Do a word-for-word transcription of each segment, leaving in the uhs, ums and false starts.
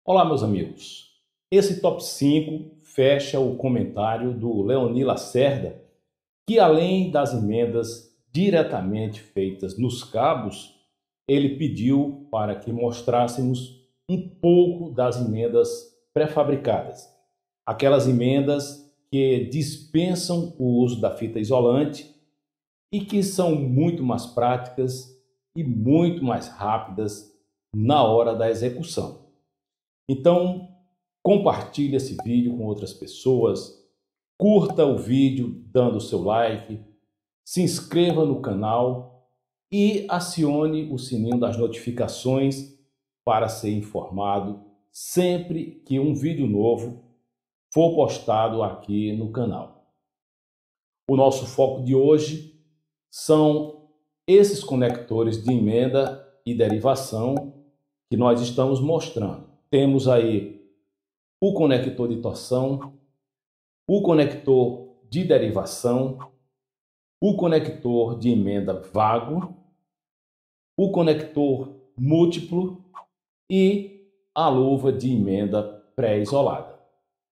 Olá, meus amigos. Esse top cinco fecha o comentário do Leoni Lacerda, que além das emendas diretamente feitas nos cabos, ele pediu para que mostrássemos um pouco das emendas pré-fabricadas. Aquelas emendas que dispensam o uso da fita isolante e que são muito mais práticas e muito mais rápidas na hora da execução. Então, compartilhe esse vídeo com outras pessoas, curta o vídeo dando o seu like, se inscreva no canal e acione o sininho das notificações para ser informado sempre que um vídeo novo for postado aqui no canal. O nosso foco de hoje são esses conectores de emenda e derivação que nós estamos mostrando. Temos aí o conector de torção, o conector de derivação, o conector de emenda vago, o conector múltiplo e a luva de emenda pré-isolada.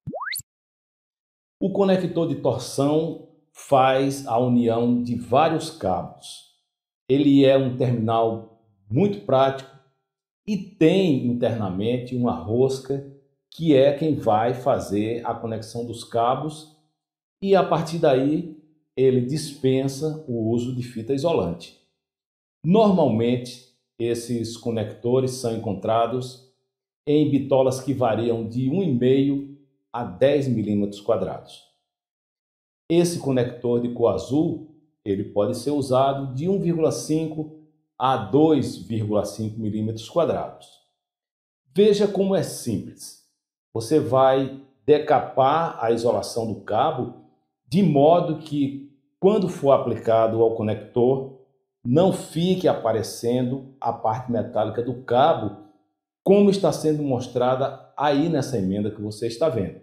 O conector de torção faz a união de vários cabos. Ele é um terminal muito prático e tem internamente uma rosca que é quem vai fazer a conexão dos cabos e a partir daí ele dispensa o uso de fita isolante. Normalmente esses conectores são encontrados em bitolas que variam de um vírgula cinco a dez milímetros quadrados. Esse conector de cor azul ele pode ser usado de um vírgula cinco a dois vírgula cinco milímetros quadrados. Veja como é simples. Você vai decapar a isolação do cabo de modo que, quando for aplicado ao conector, não fique aparecendo a parte metálica do cabo, como está sendo mostrada aí nessa emenda que você está vendo.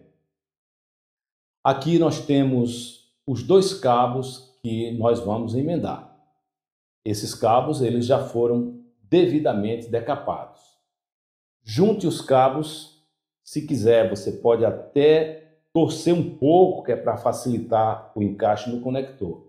Aqui nós temos os dois cabos que nós vamos emendar. Esses cabos eles já foram devidamente decapados. Junte os cabos, se quiser você pode até torcer um pouco, que é para facilitar o encaixe no conector.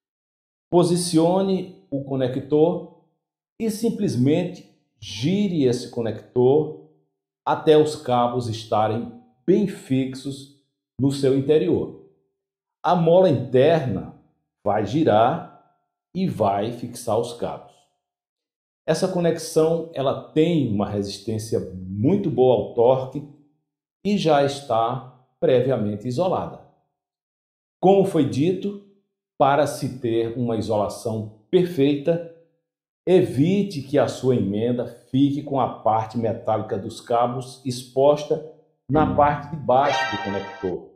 Posicione o conector e simplesmente gire esse conector até os cabos estarem bem fixos no seu interior. A mola interna vai girar e vai fixar os cabos. Essa conexão ela tem uma resistência muito boa ao torque e já está previamente isolada. Como foi dito, para se ter uma isolação perfeita, evite que a sua emenda fique com a parte metálica dos cabos exposta na parte de baixo do conector.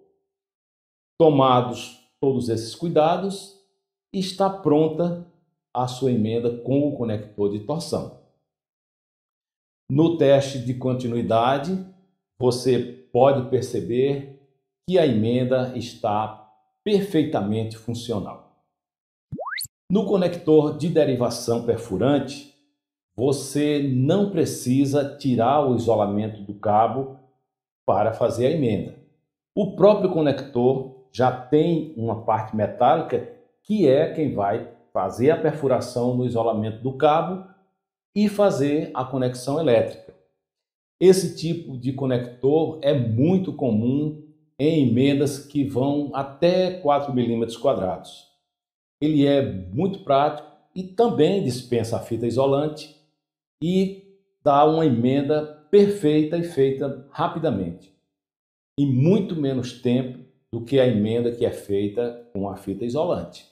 Tomados todos esses cuidados, está pronta a sua emenda com o conector de torção. No teste de continuidade, você pode perceber que a emenda está perfeitamente funcional. No conector de derivação perfurante, você não precisa tirar o isolamento do cabo para fazer a emenda. O próprio conector já tem uma parte metálica que é quem vai fazer a perfuração no isolamento do cabo e fazer a conexão elétrica. Esse tipo de conector é muito comum em emendas que vão até quatro milímetros quadrados. Ele é muito prático e também dispensa a fita isolante e dá uma emenda perfeita e feita rapidamente, em muito menos tempo do que a emenda que é feita com a fita isolante.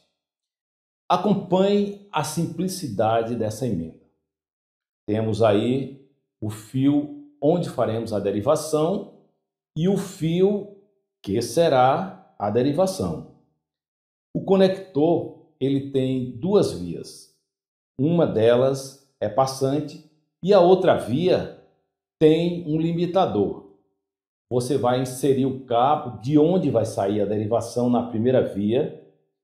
Acompanhe a simplicidade dessa emenda. Temos aí o fio onde faremos a derivação e o fio que será a derivação. O conector ele tem duas vias. Uma delas é passante e a outra via tem um limitador. Você vai inserir o cabo de onde vai sair a derivação na primeira via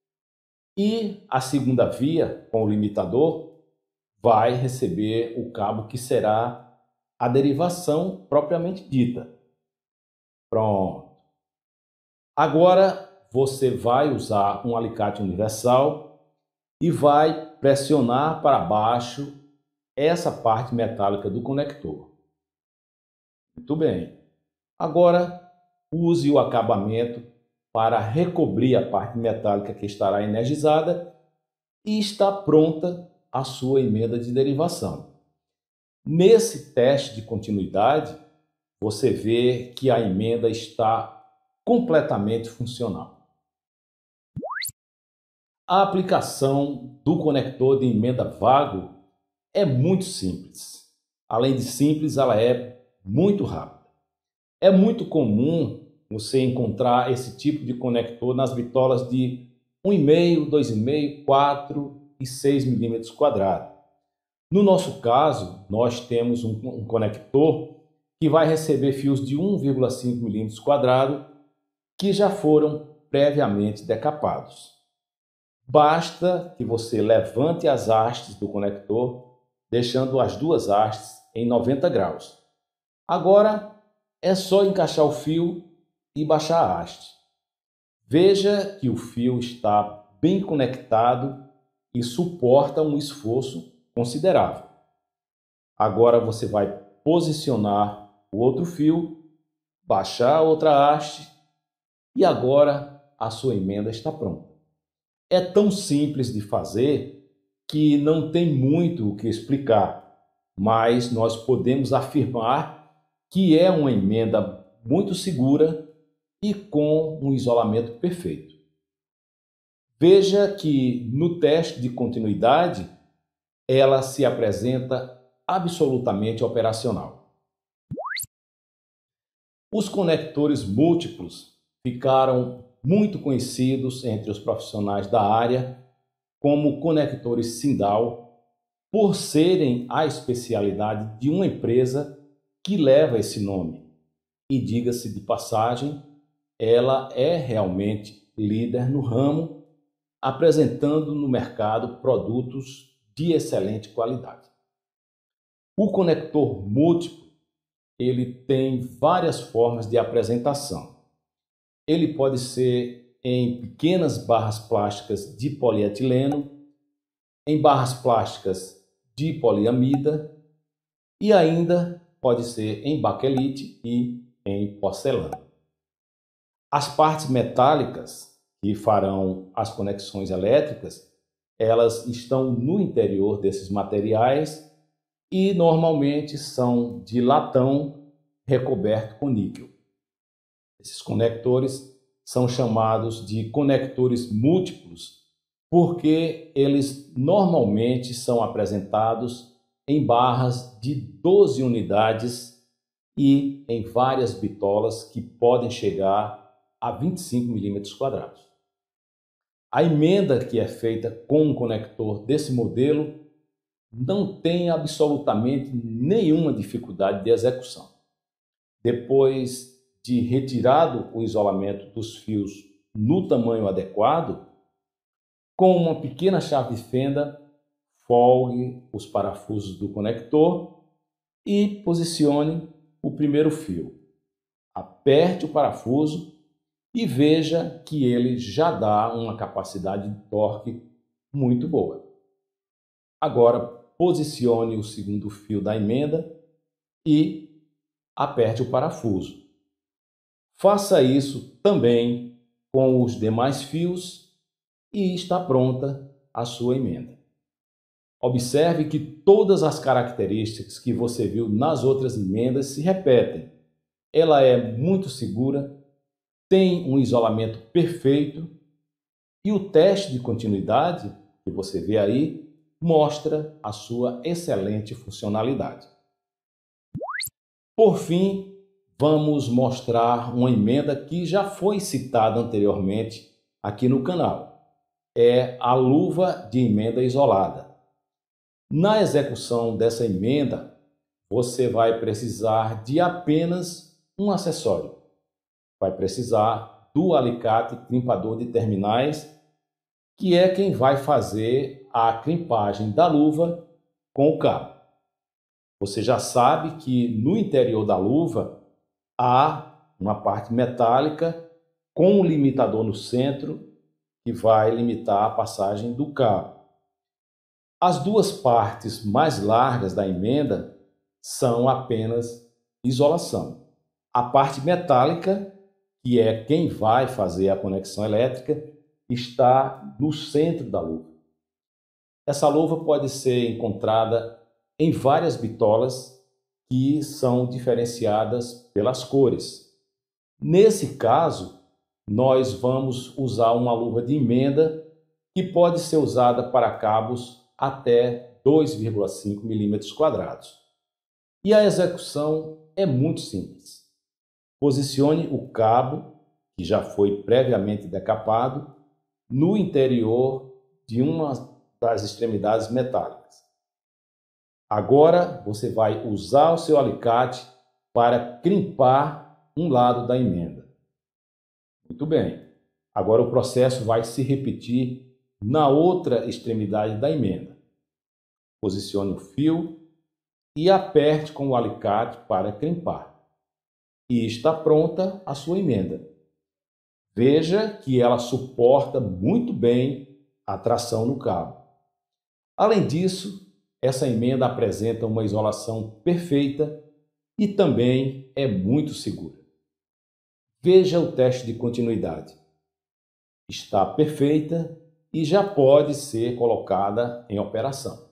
e a segunda via, com o limitador, vai receber o cabo que será a derivação propriamente dita. Pronto. Agora você vai usar um alicate universal e vai pressionar para baixo essa parte metálica do conector. Muito bem. Agora use o acabamento para recobrir a parte metálica que estará energizada e está pronta a sua emenda de derivação. Nesse teste de continuidade, você vê que a emenda está completamente funcional. A aplicação do conector de emenda vago é muito simples. Além de simples, ela é muito rápida. É muito comum você encontrar esse tipo de conector nas bitolas de um e meio, dois e meio, quatro e seis milímetros quadrados. No nosso caso, nós temos um, um conector que vai receber fios de um vírgula cinco milímetros quadrados que já foram previamente decapados. Basta que você levante as hastes do conector, deixando as duas hastes em noventa graus. Agora é só encaixar o fio e baixar a haste. Veja que o fio está bem conectado e suporta um esforço considerável. Agora você vai posicionar o outro fio, baixar a outra haste e agora a sua emenda está pronta. É tão simples de fazer que não tem muito o que explicar, mas nós podemos afirmar que é uma emenda muito segura e com um isolamento perfeito. Veja que no teste de continuidade ela se apresenta absolutamente operacional. Os conectores múltiplos ficaram muito conhecidos entre os profissionais da área como conectores Sindal, por serem a especialidade de uma empresa que leva esse nome. E diga-se de passagem, ela é realmente líder no ramo, apresentando no mercado produtos de excelente qualidade. O conector múltiplo, ele tem várias formas de apresentação. Ele pode ser em pequenas barras plásticas de polietileno, em barras plásticas de poliamida e ainda pode ser em baquelite e em porcelana. As partes metálicas que farão as conexões elétricas, elas estão no interior desses materiais e normalmente são de latão recoberto com níquel. Esses conectores são chamados de conectores múltiplos porque eles normalmente são apresentados em barras de doze unidades e em várias bitolas que podem chegar a vinte e cinco milímetros quadrados. A emenda que é feita com um conector desse modelo não tem absolutamente nenhuma dificuldade de execução. Depois de retirado o isolamento dos fios no tamanho adequado, com uma pequena chave de fenda, folgue os parafusos do conector e posicione o primeiro fio. Aperte o parafuso e veja que ele já dá uma capacidade de torque muito boa. Agora posicione o segundo fio da emenda e aperte o parafuso. Faça isso também com os demais fios e está pronta a sua emenda. Observe que todas as características que você viu nas outras emendas se repetem. Ela é muito segura, tem um isolamento perfeito e o teste de continuidade que você vê aí mostra a sua excelente funcionalidade. Por fim, vamos mostrar uma emenda que já foi citada anteriormente aqui no canal. É a luva de emenda isolada. Na execução dessa emenda, você vai precisar de apenas um acessório. Vai precisar do alicate crimpador de terminais, que é quem vai fazer a crimpagem da luva com o cabo. Você já sabe que no interior da luva há uma parte metálica com um limitador no centro que vai limitar a passagem do cabo. As duas partes mais largas da emenda são apenas isolação. A parte metálica, que é quem vai fazer a conexão elétrica, está no centro da luva. Essa luva pode ser encontrada em várias bitolas que são diferenciadas pelas cores. Nesse caso, nós vamos usar uma luva de emenda que pode ser usada para cabos até dois vírgula cinco milímetros quadrados. E a execução é muito simples. Posicione o cabo, que já foi previamente decapado, no interior de uma das extremidades metálicas. Agora você vai usar o seu alicate para crimpar um lado da emenda. Muito bem. Agora o processo vai se repetir na outra extremidade da emenda. Posicione o fio e aperte com o alicate para crimpar. E está pronta a sua emenda. Veja que ela suporta muito bem a tração no cabo. Além disso, essa emenda apresenta uma isolação perfeita e também é muito segura. Veja o teste de continuidade. Está perfeita e já pode ser colocada em operação.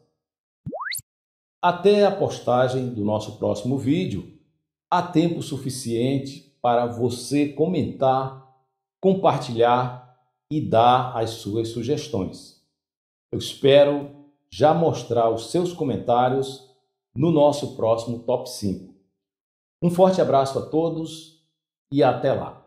Até a postagem do nosso próximo vídeo, há tempo suficiente para você comentar, compartilhar e dar as suas sugestões. Eu espero já mostrar os seus comentários no nosso próximo Top cinco. Um forte abraço a todos e até lá!